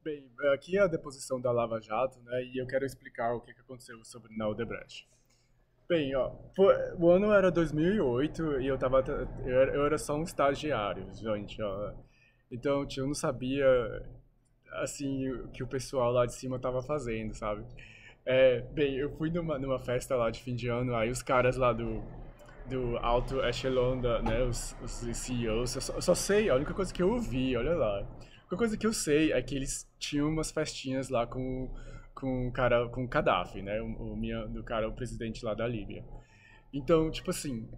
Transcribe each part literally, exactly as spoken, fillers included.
Bem, aqui é a deposição da Lava Jato, né? E eu quero explicar o que que aconteceu sobre na Odebrecht. Bem, ó, foi- o ano era dois mil e oito e eu tava, tra- eu era, eu era só um estagiário, gente, ó. Então, tipo, eu não sabia, assim, o que o pessoal lá de cima tava fazendo, sabe? É, bem, eu fui numa, numa festa lá de fim de ano, aí os caras lá do, do alto echelon, da, né, os, os C E Os, eu só, eu só sei, a única coisa que eu ouvi, olha lá. A única coisa que eu sei é que eles tinham umas festinhas lá com, com o cara, com o Gaddafi, né, o, o minha, do cara, o presidente lá da Líbia. Então, tipo assim,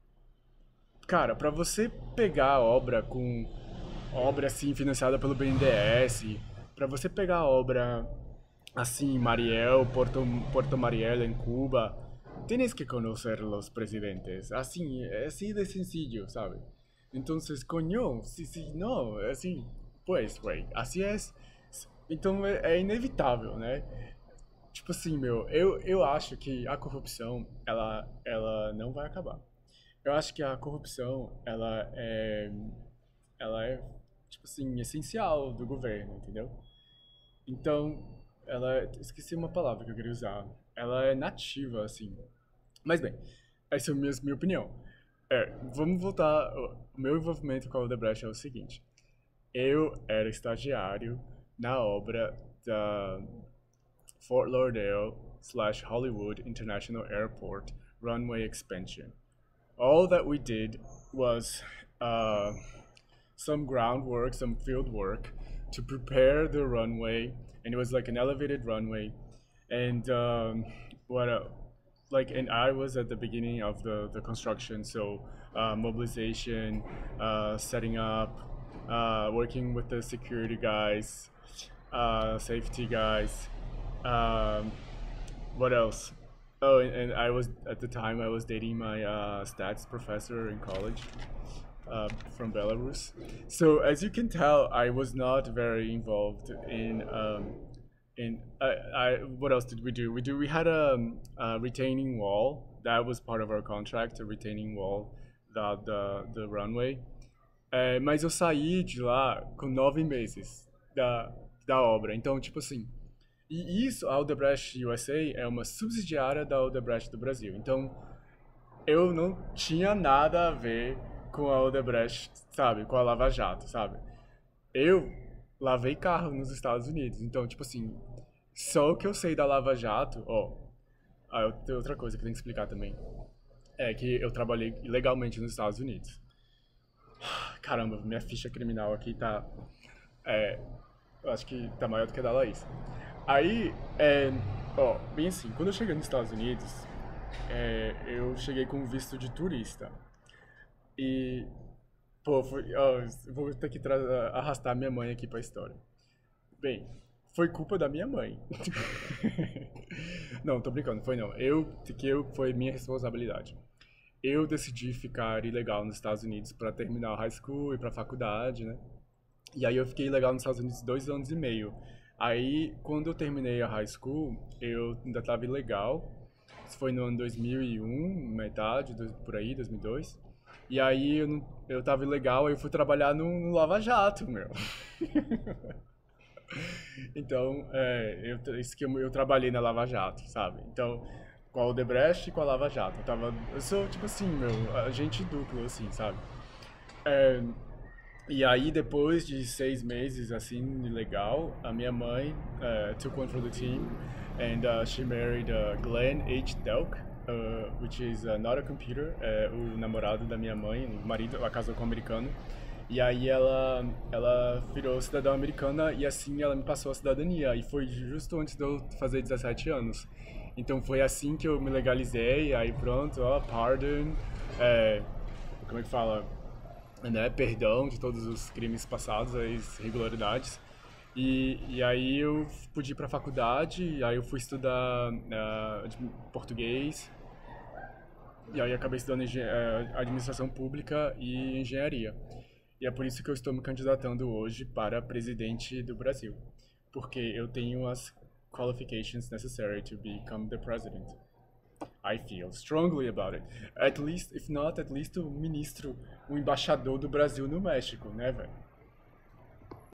cara, pra você pegar a obra com obra assim financiada pelo B N D E S, pra você pegar a obra assim, Mariel, Porto, Porto Mariel em Cuba, tienes que conocer los presidentes. Assim, é así de sencillo, ¿sabe? Entonces, coño, si, si no, assim, pues, güey, así es. Então é, é inevitável, né? Tipo assim, meu, eu, eu acho que a corrupção, ela, ela não vai acabar. Eu acho que a corrupção, ela é, ela é, tipo assim, essencial do governo, entendeu? Então, ela, é- esqueci uma palavra que eu queria usar. Ela é nativa, assim. Mas bem, essa é a minha, minha opinião. É, vamos voltar. O meu envolvimento com a Odebrecht é o seguinte. Eu era estagiário na obra da Fort Lauderdale slash Hollywood International Airport runway expansion. All that we did was uh, some groundwork, some field work to prepare the runway, and it was like an elevated runway. And um, what, uh, like, and I was at the beginning of the the construction, so uh, mobilization, uh, setting up, uh, working with the security guys, uh, safety guys. Um, what else? Oh, and, and I was at the time I was dating my uh, stats professor in college uh, from Belarus. So as you can tell, I was not very involved in um, in I, I what else did we do? We do we had a, a retaining wall that was part of our contract, a retaining wall da the the runway. É, mas eu saí de lá com nove meses da, da obra. Então, tipo assim, e isso, a Odebrecht U S A é uma subsidiária da Odebrecht do Brasil. Então, eu não tinha nada a ver com a Odebrecht, sabe? Com a Lava Jato, sabe? Eu lavei carro nos Estados Unidos. Então, tipo assim, só o que eu sei da Lava Jato, ó. Ah, eu tenho outra coisa que eu tenho que explicar também. É que eu trabalhei ilegalmente nos Estados Unidos. Caramba, minha ficha criminal aqui tá. É, eu acho que tá maior do que a da Laís. Aí, é, ó, bem assim, quando eu cheguei nos Estados Unidos, é, eu cheguei com visto de turista. E, pô, foi, ó, vou ter que tra- arrastar minha mãe aqui pra história. Bem, foi culpa da minha mãe. Não, tô brincando, foi não. Eu, que eu, foi minha responsabilidade. Eu decidi ficar ilegal nos Estados Unidos pra terminar o high school e pra faculdade, né? E aí eu fiquei legal nos Estados Unidos dois anos e meio. Aí, quando eu terminei a high school, eu ainda estava ilegal. Isso foi no ano dois mil e um, metade, dois- por aí, dois mil e dois. E dois. E aí eu, não, eu tava ilegal, aí eu fui trabalhar no, no Lava Jato, meu. Então, é, eu, tra- isso que eu, eu trabalhei na Lava Jato, sabe? Então, com a Odebrecht e com a Lava Jato. Eu tava, eu sou, tipo assim, meu, agente duplo, assim, sabe? É, e aí, depois de seis meses, assim, legal, a minha mãe uh, took one for the team and uh, she married uh, Glenn H. Delk, uh, which is uh, not a computer, é o namorado da minha mãe, o marido, ela casou com um americano. E aí ela, ela virou cidadã americana e assim ela me passou a cidadania. E foi justo antes de eu fazer dezessete anos. Então foi assim que eu me legalizei, aí pronto, ó, pardon, é, como é que fala? Né, perdão de todos os crimes passados, as irregularidades. E, e aí eu pude ir para a faculdade, e aí eu fui estudar uh, português, e aí acabei estudando engen- eh, administração pública e engenharia. E é por isso que eu estou me candidatando hoje para presidente do Brasil, porque eu tenho as qualifications necessary to become the president. I feel strongly about it. At least, if not, at least o ministro, o embaixador do Brasil no México, né, velho?